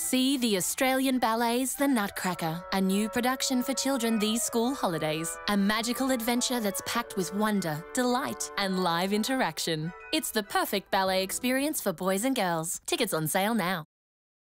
See the Australian Ballet's The Nutcracker, a new production for children these school holidays. A magical adventure that's packed with wonder, delight, and live interaction. It's the perfect ballet experience for boys and girls. Tickets on sale now.